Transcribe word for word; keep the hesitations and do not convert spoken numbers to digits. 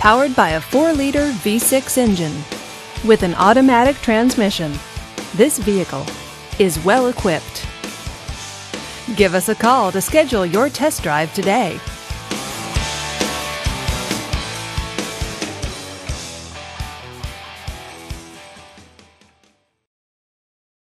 powered by a four liter V six engine with an automatic transmission. This vehicle is well equipped. Give us a call to schedule your test drive today.